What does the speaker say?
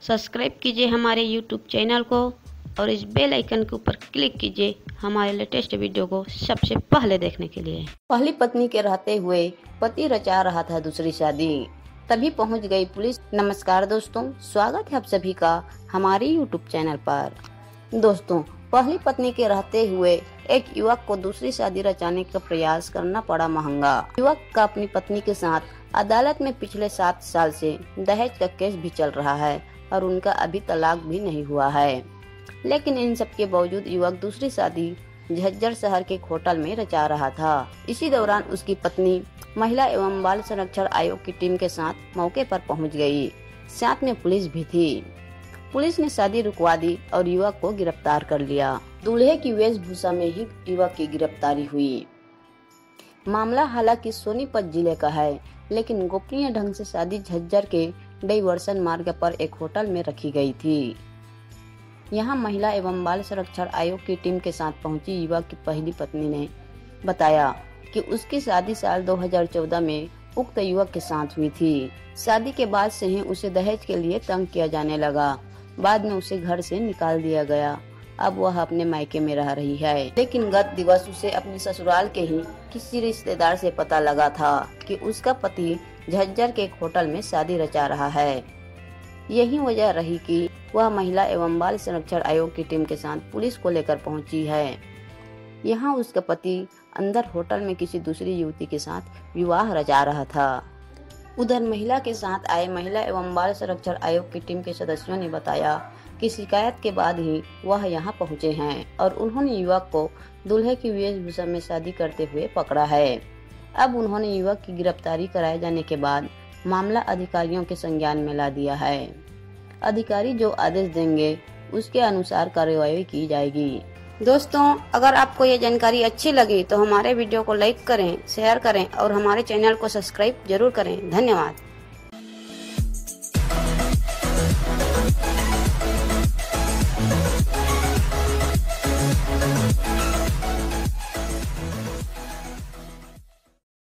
Subscribe कीजिए हमारे YouTube channel को और इस बेल आइकन के ऊपर क्लिक कीजिए हमारे लेटेस्ट वीडियो को सबसे पहले देखने के लिए। पहली पत्नी के रहते हुए पति रचा रहा था दूसरी शादी, तभी पहुंच गई पुलिस। नमस्कार दोस्तों, स्वागत है आप सभी का हमारे यूट्यूब चैनल पर। दोस्तों, पहली पत्नी के रहते हुए एक युवक को दूसरी शादी रचाने का प्रयास करना पड़ा महंगा। युवक का अपनी पत्नी के साथ अदालत में पिछले 7 साल से दहेज का केस भी चल रहा है और उनका अभी तलाक भी नहीं हुआ है। लेकिन इन सब के बावजूद युवक दूसरी शादी झज्जर शहर के एक होटल में रचा रहा था। इसी दौरान उसकी पत्नी महिला एवं बाल संरक्षण आयोग की टीम के साथ मौके पर पहुंच गई। साथ में पुलिस भी थी। पुलिस ने शादी रुकवा दी और युवक को गिरफ्तार कर लिया। दूल्हे की वेशभूषा में ही युवक की गिरफ्तारी हुई। मामला हालांकि सोनीपत जिले का है, लेकिन गोपनीय ढंग से शादी झज्जर के डाइवर्सन मार्ग पर एक होटल में रखी गई थी। यहाँ महिला एवं बाल संरक्षण आयोग की टीम के साथ पहुंची युवक की पहली पत्नी ने बताया कि उसकी शादी साल 2014 में उक्त युवक के साथ हुई थी। शादी के बाद से ही उसे दहेज के लिए तंग किया जाने लगा। बाद में उसे घर से निकाल दिया गया। अब वह अपने मायके में रह रही है, लेकिन गत दिवस उसे अपने ससुराल के ही किसी रिश्तेदार से पता लगा था कि उसका पति झज्जर के एक होटल में शादी रचा रहा है। यही वजह रही कि वह महिला एवं बाल संरक्षण आयोग की टीम के साथ पुलिस को लेकर पहुंची है। यहाँ उसका पति अंदर होटल में किसी दूसरी युवती के साथ विवाह रचा रहा था। उधर महिला के साथ आए महिला एवं बाल संरक्षण आयोग की टीम के सदस्यों ने बताया कि शिकायत के बाद ही वह यहाँ पहुँचे हैं और उन्होंने युवक को दूल्हे की वेशभूषा में शादी करते हुए पकड़ा है। अब उन्होंने युवक की गिरफ्तारी कराए जाने के बाद मामला अधिकारियों के संज्ञान में ला दिया है। अधिकारी जो आदेश देंगे उसके अनुसार कार्यवाही की जाएगी। दोस्तों, अगर आपको ये जानकारी अच्छी लगी तो हमारे वीडियो को लाइक करें, शेयर करें और हमारे चैनल को सब्सक्राइब जरूर करें। धन्यवाद।